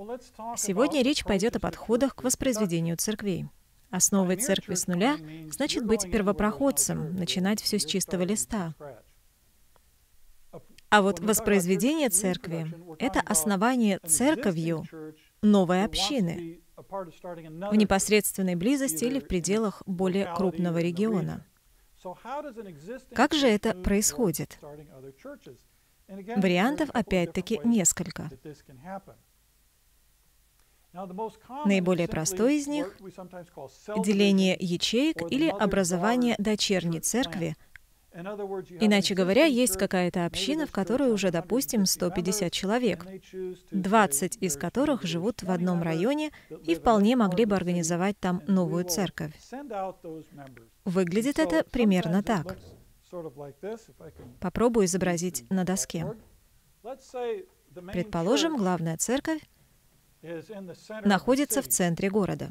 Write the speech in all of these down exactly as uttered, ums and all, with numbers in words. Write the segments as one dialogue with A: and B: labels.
A: Сегодня речь пойдет о подходах к воспроизведению церквей. Основывать церкви с нуля значит быть первопроходцем, начинать все с чистого листа. А вот воспроизведение церкви — это основание церковью новой общины в непосредственной близости или в пределах более крупного региона. Как же это происходит? Вариантов опять-таки несколько. Наиболее простой из них — деление ячеек или образование дочерней церкви. Иначе говоря, есть какая-то община, в которой уже, допустим, сто пятьдесят человек, двадцать из которых живут в одном районе и вполне могли бы организовать там новую церковь. Выглядит это примерно так. Попробую изобразить на доске. Предположим, главная церковь находится в центре города.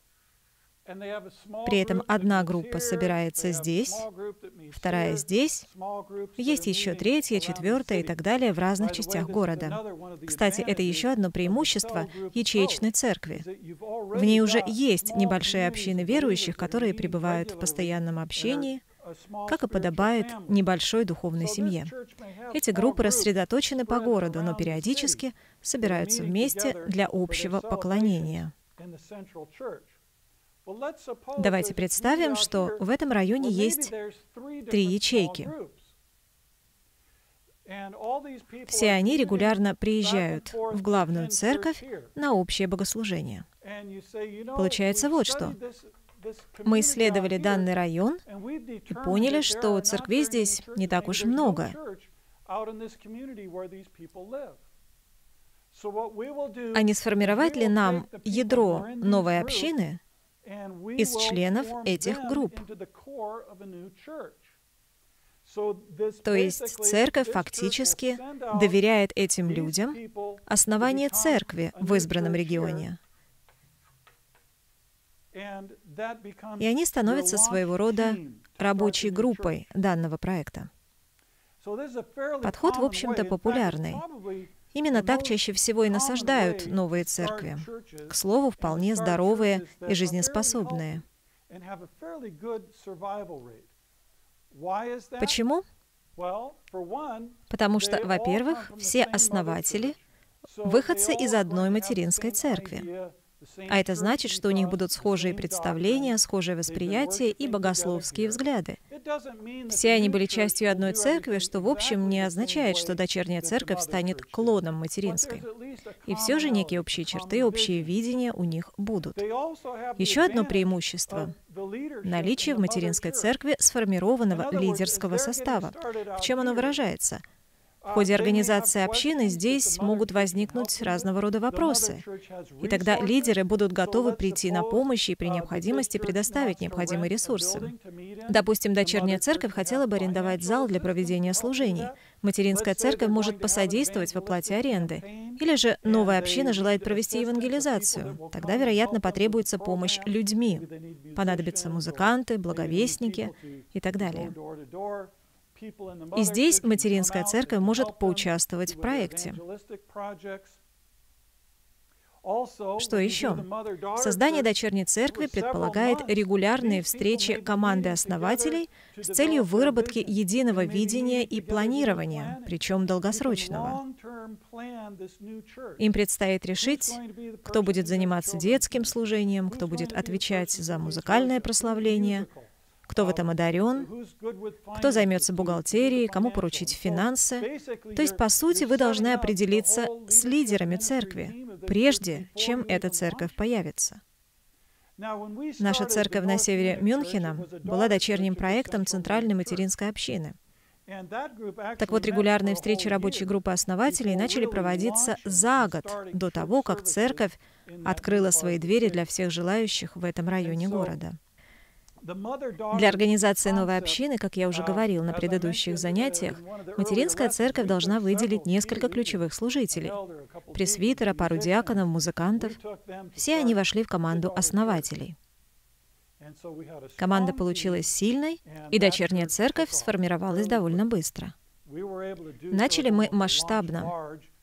A: При этом одна группа собирается здесь, вторая здесь, есть еще третья, четвертая и так далее в разных частях города. Кстати, это еще одно преимущество ячеечной церкви. В ней уже есть небольшие общины верующих, которые пребывают в постоянном общении, как и подобает небольшой духовной семье. Эти группы рассредоточены по городу, но периодически собираются вместе для общего поклонения. Давайте представим, что в этом районе есть три ячейки. Все они регулярно приезжают в главную церковь на общее богослужение. Получается вот что. Мы исследовали данный район и поняли, что церквей здесь не так уж много. А не сформировать ли нам ядро новой общины из членов этих групп? То есть церковь фактически доверяет этим людям основание церкви в избранном регионе. И они становятся своего рода рабочей группой данного проекта. Подход, в общем-то, популярный. Именно так чаще всего и насаждают новые церкви. К слову, вполне здоровые и жизнеспособные. Почему? Потому что, во-первых, все основатели — выходцы из одной материнской церкви. А это значит, что у них будут схожие представления, схожее восприятие и богословские взгляды. Все они были частью одной церкви, что, в общем, не означает, что дочерняя церковь станет клоном материнской. И все же некие общие черты, общие видения у них будут. Еще одно преимущество — наличие в материнской церкви сформированного лидерского состава. В чем оно выражается? В ходе организации общины здесь могут возникнуть разного рода вопросы. И тогда лидеры будут готовы прийти на помощь и при необходимости предоставить необходимые ресурсы. Допустим, дочерняя церковь хотела бы арендовать зал для проведения служений. Материнская церковь может посодействовать в оплате аренды. Или же новая община желает провести евангелизацию. Тогда, вероятно, потребуется помощь людьми. Понадобятся музыканты, благовестники и так далее. И здесь материнская церковь может поучаствовать в проекте. Что еще? Создание дочерней церкви предполагает регулярные встречи команды основателей с целью выработки единого видения и планирования, причем долгосрочного. Им предстоит решить, кто будет заниматься детским служением, кто будет отвечать за музыкальное прославление, кто в этом одарен, кто займется бухгалтерией, кому поручить финансы. То есть, по сути, вы должны определиться с лидерами церкви, прежде чем эта церковь появится. Наша церковь на севере Мюнхена была дочерним проектом Центральной материнской общины. Так вот, регулярные встречи рабочей группы основателей начали проводиться за год до того, как церковь открыла свои двери для всех желающих в этом районе города. Для организации новой общины, как я уже говорил на предыдущих занятиях, материнская церковь должна выделить несколько ключевых служителей — пресвитера, пару диаконов, музыкантов. Все они вошли в команду основателей. Команда получилась сильной, и дочерняя церковь сформировалась довольно быстро. Начали мы масштабно.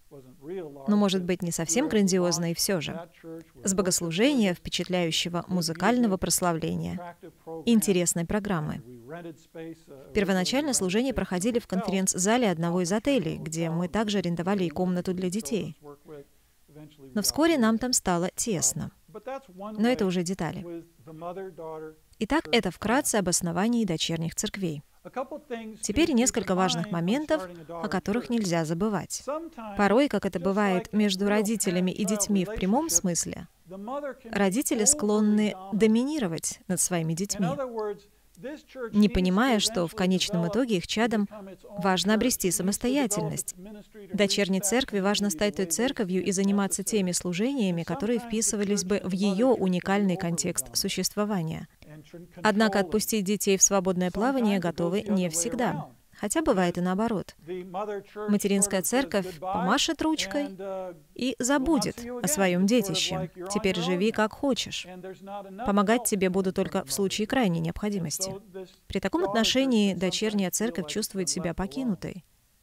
A: но, может быть, не совсем грандиозной все же, с богослужения, впечатляющего музыкального прославления, интересной программы. Первоначально служения проходили в конференц-зале одного из отелей, где мы также арендовали и комнату для детей. Но вскоре нам там стало тесно. Но это уже детали. Итак, это вкратце об основании дочерних церквей. Теперь несколько важных моментов, о которых нельзя забывать. Порой, как это бывает между родителями и детьми в прямом смысле, родители склонны доминировать над своими детьми, не понимая, что в конечном итоге их чадам важно обрести самостоятельность. Дочерней церкви важно стать той церковью и заниматься теми служениями, которые вписывались бы в ее уникальный контекст существования. Однако отпустить детей в свободное плавание готовы не всегда. Хотя бывает и наоборот. Материнская церковь помашет ручкой и забудет о своем детище. Теперь живи как хочешь. Помогать тебе буду только в случае крайней необходимости. При таком отношении дочерняя церковь чувствует себя покинутой.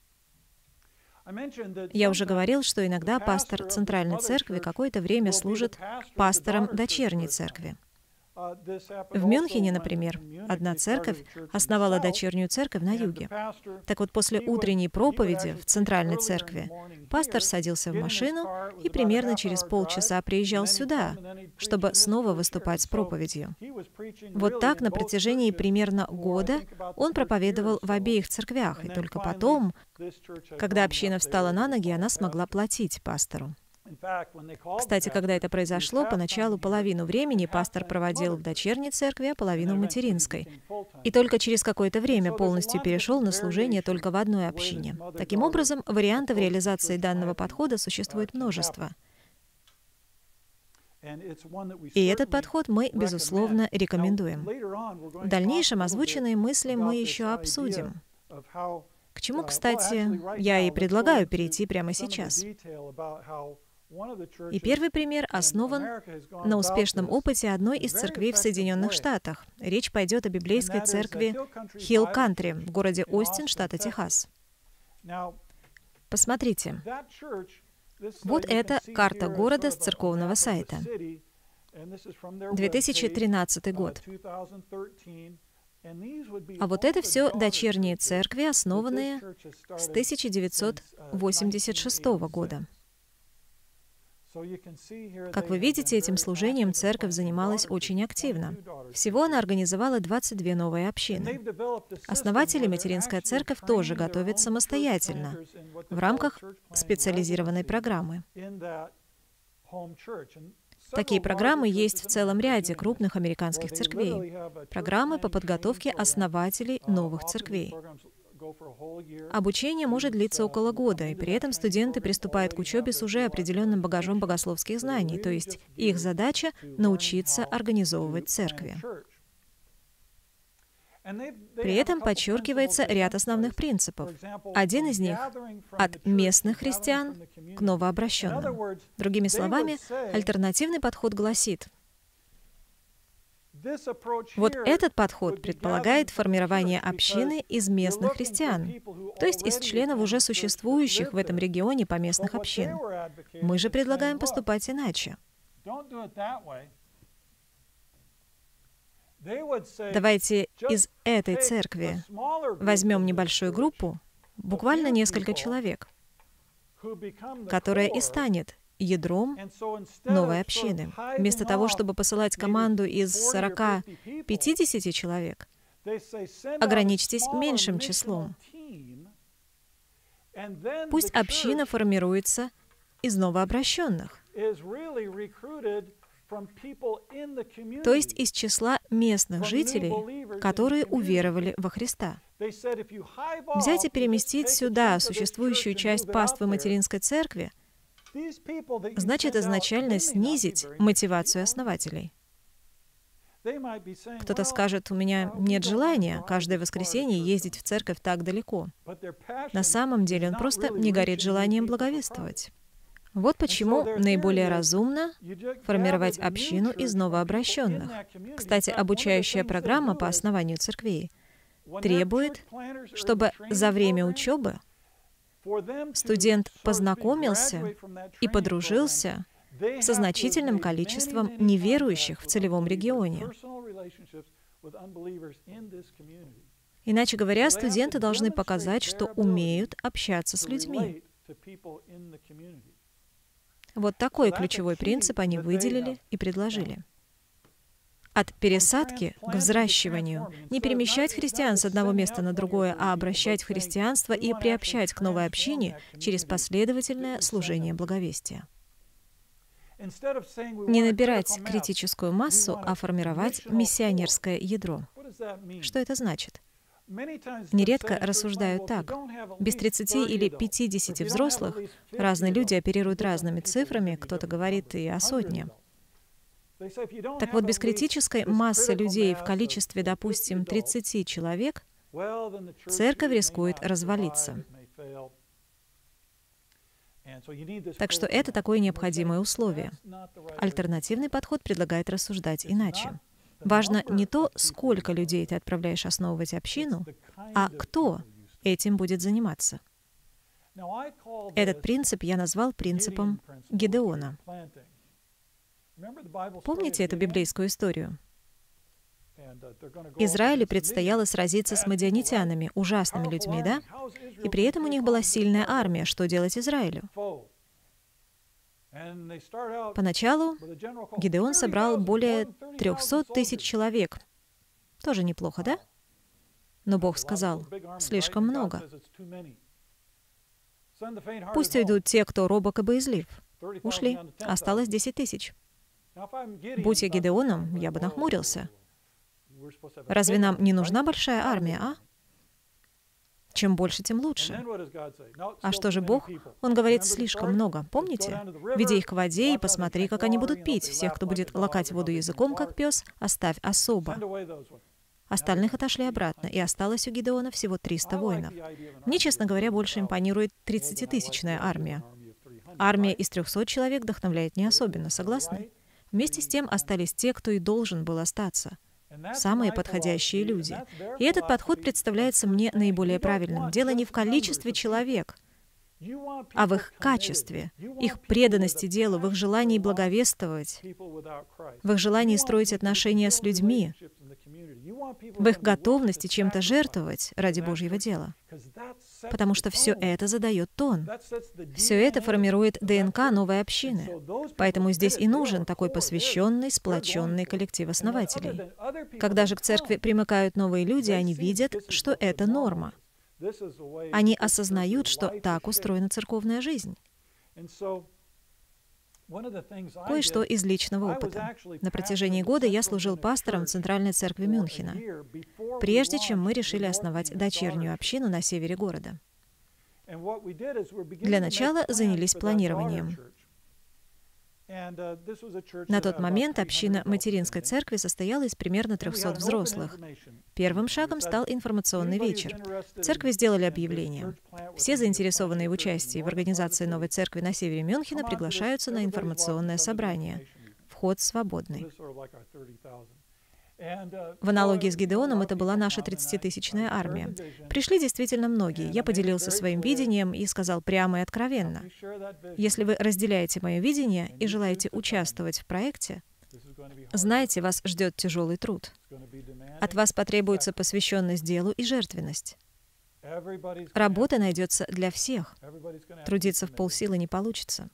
A: Я уже говорил, что иногда пастор центральной церкви какое-то время служит пастором дочерней церкви. В Мюнхене, например, одна церковь основала дочернюю церковь на юге. Так вот, после утренней проповеди в центральной церкви пастор садился в машину и примерно через полчаса приезжал сюда, чтобы снова выступать с проповедью. Вот так на протяжении примерно года он проповедовал в обеих церквях, и только потом, когда община встала на ноги, она смогла платить пастору. Кстати, когда это произошло, поначалу половину времени пастор проводил в дочерней церкви, а половину в материнской. И только через какое-то время полностью перешел на служение только в одной общине. Таким образом, вариантов реализации данного подхода существует множество. И этот подход мы, безусловно, рекомендуем. В дальнейшем озвученные мысли мы еще обсудим. К чему, кстати, я и предлагаю перейти прямо сейчас. И первый пример основан на успешном опыте одной из церквей в Соединенных Штатах. Речь пойдет о библейской церкви Hill Country в городе Остин, штата Техас. Посмотрите. Вот это карта города с церковного сайта. две тысячи тринадцатый год. А вот это все дочерние церкви, основанные с тысяча девятьсот восемьдесят шестого года. Как вы видите, этим служением церковь занималась очень активно. Всего она организовала двадцать две новые общины. Основатели материнская церковь тоже готовят самостоятельно, в рамках специализированной программы. Такие программы есть в целом ряде крупных американских церквей. Программы по подготовке основателей новых церквей. Обучение может длиться около года, и при этом студенты приступают к учебе с уже определенным багажом богословских знаний, то есть их задача — научиться организовывать церкви. При этом подчеркивается ряд основных принципов. Один из них — от местных христиан к новообращенным. Другими словами, альтернативный подход гласит: вот этот подход предполагает формирование общины из местных христиан, то есть из членов уже существующих в этом регионе поместных общин. Мы же предлагаем поступать иначе. Давайте из этой церкви возьмем небольшую группу, буквально несколько человек, которая и станет ядром новой общины. Вместо того, чтобы посылать команду из сорока-пятидесяти человек, ограничьтесь меньшим числом. Пусть община формируется из новообращенных, то есть из числа местных жителей, которые уверовали во Христа. Взять и переместить сюда существующую часть паствы материнской церкви значит изначально снизить мотивацию основателей. Кто-то скажет: у меня нет желания каждое воскресенье ездить в церковь так далеко. На самом деле он просто не горит желанием благовествовать. Вот почему наиболее разумно формировать общину из новообращенных. Кстати, обучающая программа по основанию церквей требует, чтобы за время учебы студент познакомился и подружился со значительным количеством неверующих в целевом регионе. Иначе говоря, студенты должны показать, что умеют общаться с людьми. Вот такой ключевой принцип они выделили и предложили. От пересадки к взращиванию. Не перемещать христиан с одного места на другое, а обращать в христианство и приобщать к новой общине через последовательное служение благовестия. Не набирать критическую массу, а формировать миссионерское ядро. Что это значит? Нередко рассуждают так. Без тридцати или пятидесяти взрослых разные люди оперируют разными цифрами, кто-то говорит и о сотне. Так вот, без критической массы людей в количестве, допустим, тридцати человек, церковь рискует развалиться. Так что это такое необходимое условие. Альтернативный подход предлагает рассуждать иначе. Важно не то, сколько людей ты отправляешь основывать общину, а кто этим будет заниматься. Этот принцип я назвал принципом Гидеона. Помните эту библейскую историю? Израилю предстояло сразиться с мадианитянами, ужасными людьми, да? И при этом у них была сильная армия. Что делать Израилю? Поначалу Гидеон собрал более трехсот тысяч человек. Тоже неплохо, да? Но Бог сказал, слишком много. Пусть уйдут те, кто робок и боязлив. Ушли. Осталось десять тысяч. Будь я Гидеоном, я бы нахмурился. Разве нам не нужна большая армия, а? Чем больше, тем лучше. А что же Бог? Он говорит, слишком много. Помните? Веди их к воде и посмотри, как они будут пить. Всех, кто будет лакать воду языком, как пес, оставь особо. Остальных отошли обратно, и осталось у Гидеона всего триста воинов. Мне, честно говоря, больше импонирует тридцатитысячная армия. Армия из трехсот человек вдохновляет не особенно, согласны? Вместе с тем остались те, кто и должен был остаться. Самые подходящие люди. И этот подход представляется мне наиболее правильным. Дело не в количестве человек, а в их качестве, их преданности делу, в их желании благовествовать, в их желании строить отношения с людьми, в их готовности чем-то жертвовать ради Божьего дела. Потому что все это задает тон. Все это формирует ДНК новой общины. Поэтому здесь и нужен такой посвященный, сплоченный коллектив основателей. Когда же к церкви примыкают новые люди, они видят, что это норма. Они осознают, что так устроена церковная жизнь. Кое-что из личного опыта. На протяжении года я служил пастором в Центральной церкви Мюнхена, прежде чем мы решили основать дочернюю общину на севере города. Для начала занялись планированием. На тот момент община материнской церкви состояла из примерно трехсот взрослых. Первым шагом стал информационный вечер. В церкви сделали объявление. Все заинтересованные в участии в организации новой церкви на севере Мюнхена приглашаются на информационное собрание. Вход свободный. В аналогии с Гидеоном это была наша тридцатитысячная армия. Пришли действительно многие. Я поделился своим видением и сказал прямо и откровенно: если вы разделяете мое видение и желаете участвовать в проекте, знайте, вас ждет тяжелый труд. От вас потребуется посвященность делу и жертвенность. Работа найдется для всех. Трудиться в полсилы не получится.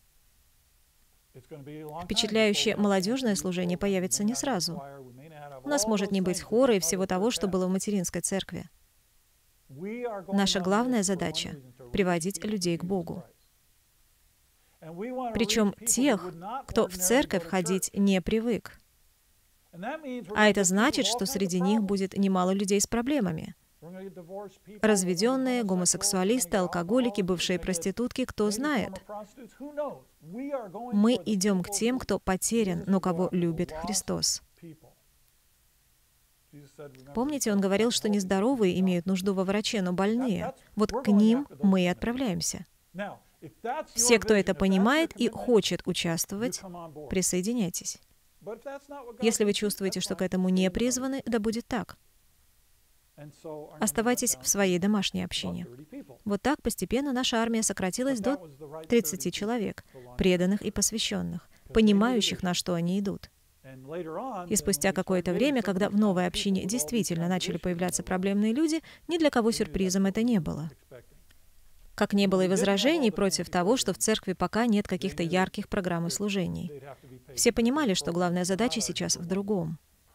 A: Впечатляющее молодежное служение появится не сразу. У нас может не быть хора и всего того, что было в материнской церкви. Наша главная задача — приводить людей к Богу. Причем тех, кто в церковь ходить не привык. А это значит, что среди них будет немало людей с проблемами. Разведенные, гомосексуалисты, алкоголики, бывшие проститутки, кто знает. Мы идем к тем, кто потерян, но кого любит Христос. Помните, он говорил, что нездоровые имеют нужду во враче, но больные. Вот к ним мы и отправляемся. Все, кто это понимает и хочет участвовать, присоединяйтесь. Если вы чувствуете, что к этому не призваны, да будет так. Оставайтесь в своей домашней общине. Вот так постепенно наша армия сократилась до тридцати человек, преданных и посвященных, понимающих, на что они идут. И спустя какое-то время, когда в новой общине действительно начали появляться проблемные люди, ни для кого сюрпризом это не было. Как не было и возражений против того, что в церкви пока нет каких-то ярких программ и служений. Все понимали, что главная задача сейчас в другом.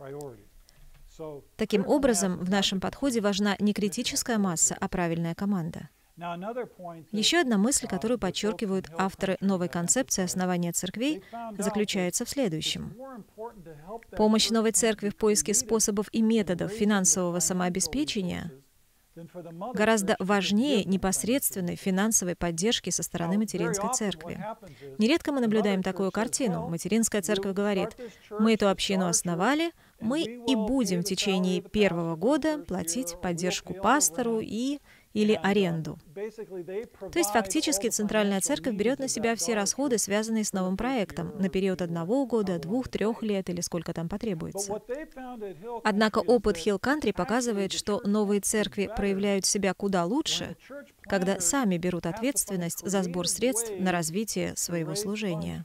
A: Таким образом, в нашем подходе важна не критическая масса, а правильная команда. Еще одна мысль, которую подчеркивают авторы новой концепции основания церквей, заключается в следующем. Помощь новой церкви в поиске способов и методов финансового самообеспечения гораздо важнее непосредственной финансовой поддержки со стороны материнской церкви. Нередко мы наблюдаем такую картину. Материнская церковь говорит: «Мы эту общину основали, мы и будем в течение первого года платить поддержку пастору и или аренду». То есть фактически Центральная Церковь берет на себя все расходы, связанные с новым проектом, на период одного года, двух, трех лет или сколько там потребуется. Однако опыт Hill Country показывает, что новые церкви проявляют себя куда лучше, когда сами берут ответственность за сбор средств на развитие своего служения.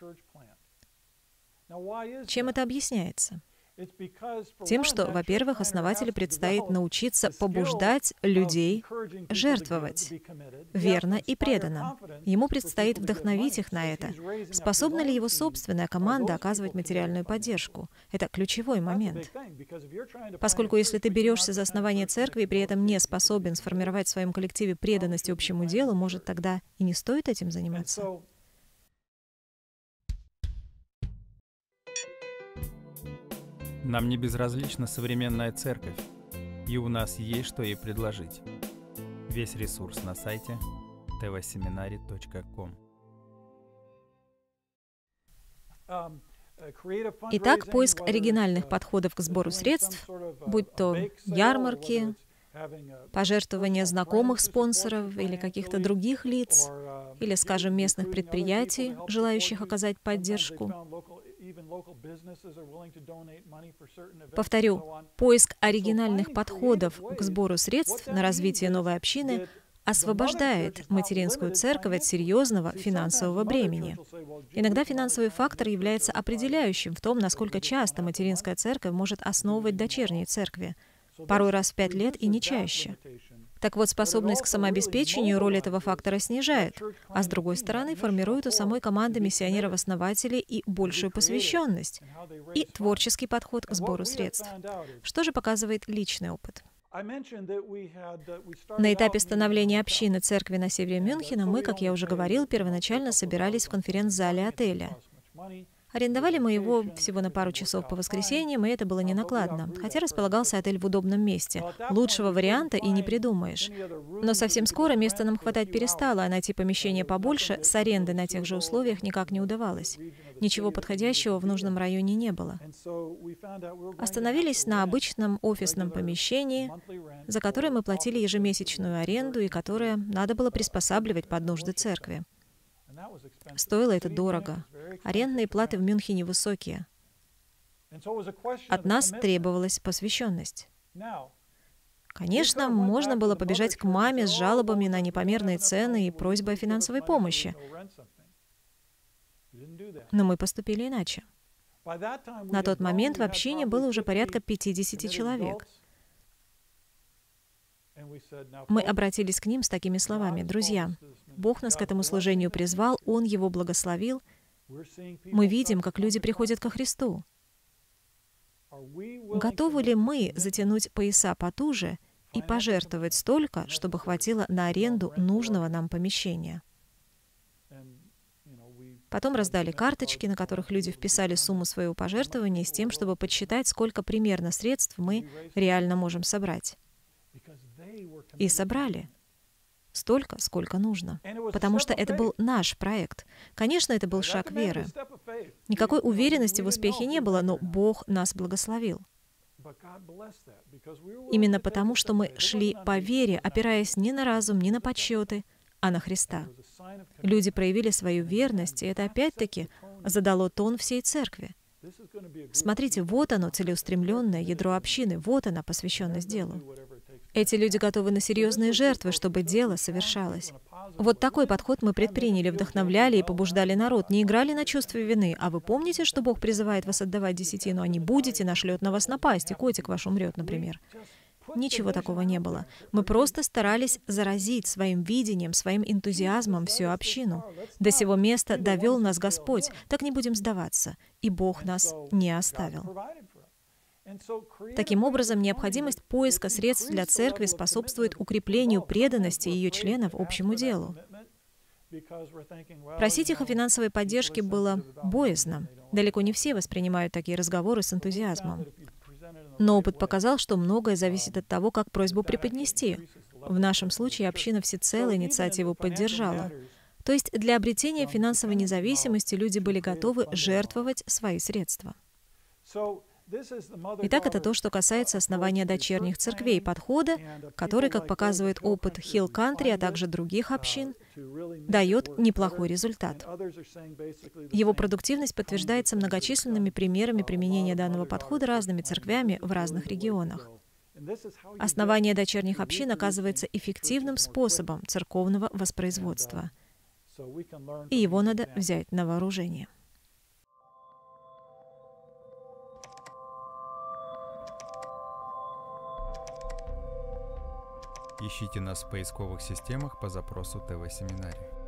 A: Чем это объясняется? Тем, что, во-первых, основателю предстоит научиться побуждать людей жертвовать верно и преданно. Ему предстоит вдохновить их на это. Способна ли его собственная команда оказывать материальную поддержку? Это ключевой момент. Поскольку если ты берешься за основание церкви и при этом не способен сформировать в своем коллективе преданность общему делу, может, тогда и не стоит этим заниматься?
B: Нам не безразлична современная церковь, и у нас есть что ей предложить. Весь ресурс на сайте тэ вэ семинари точка ком.
A: Итак, поиск оригинальных подходов к сбору средств, будь то ярмарки, пожертвования знакомых спонсоров или каких-то других лиц, или, скажем, местных предприятий, желающих оказать поддержку. Повторю, поиск оригинальных подходов к сбору средств на развитие новой общины освобождает материнскую церковь от серьезного финансового бремени. Иногда финансовый фактор является определяющим в том, насколько часто материнская церковь может основывать дочерние церкви, порой раз в пять лет и не чаще. Так вот, способность к самообеспечению роль этого фактора снижает, а с другой стороны формирует у самой команды миссионеров-основателей и большую посвященность, и творческий подход к сбору средств. Что же показывает личный опыт? На этапе становления общины церкви на севере Мюнхена мы, как я уже говорил, первоначально собирались в конференц-зале отеля. Арендовали мы его всего на пару часов по воскресеньям, и это было не накладно, хотя располагался отель в удобном месте. Лучшего варианта и не придумаешь. Но совсем скоро места нам хватать перестало, а найти помещение побольше с арендой на тех же условиях никак не удавалось. Ничего подходящего в нужном районе не было. Остановились на обычном офисном помещении, за которое мы платили ежемесячную аренду и которое надо было приспосабливать под нужды церкви. Стоило это дорого. Арендные платы в Мюнхене высокие. От нас требовалась посвященность. Конечно, можно было побежать к маме с жалобами на непомерные цены и просьбой о финансовой помощи. Но мы поступили иначе. На тот момент в общине было уже порядка пятидесяти человек. Мы обратились к ним с такими словами: «Друзья, Бог нас к этому служению призвал, Он его благословил. Мы видим, как люди приходят ко Христу. Готовы ли мы затянуть пояса потуже и пожертвовать столько, чтобы хватило на аренду нужного нам помещения?» Потом раздали карточки, на которых люди вписали сумму своего пожертвования с тем, чтобы подсчитать, сколько примерно средств мы реально можем собрать. И собрали столько, сколько нужно, потому что это был наш проект. Конечно, это был шаг веры. Никакой уверенности в успехе не было, но Бог нас благословил. Именно потому, что мы шли по вере, опираясь не на разум, не на подсчеты, а на Христа. Люди проявили свою верность, и это опять-таки задало тон всей церкви. Смотрите, вот оно, целеустремленное ядро общины, вот она, посвященность делу. Эти люди готовы на серьезные жертвы, чтобы дело совершалось. Вот такой подход мы предприняли, вдохновляли и побуждали народ, не играли на чувстве вины. А вы помните, что Бог призывает вас отдавать десятину, а не будете, нашлет на вас напасть, и котик ваш умрет, например. Ничего такого не было. Мы просто старались заразить своим видением, своим энтузиазмом всю общину. До сего места довел нас Господь, так не будем сдаваться. И Бог нас не оставил. Таким образом, необходимость поиска средств для церкви способствует укреплению преданности ее членов общему делу. Просить их о финансовой поддержке было боязно. Далеко не все воспринимают такие разговоры с энтузиазмом. Но опыт показал, что многое зависит от того, как просьбу преподнести. В нашем случае община всецело инициативу поддержала. То есть для обретения финансовой независимости люди были готовы жертвовать свои средства. Итак, это то, что касается основания дочерних церквей, подхода, который, как показывает опыт Hill Country, а также других общин, дает неплохой результат. Его продуктивность подтверждается многочисленными примерами применения данного подхода разными церквями в разных регионах. Основание дочерних общин оказывается эффективным способом церковного воспроизводства, и его надо взять на вооружение.
B: Ищите нас в поисковых системах по запросу ТВ-семинарий.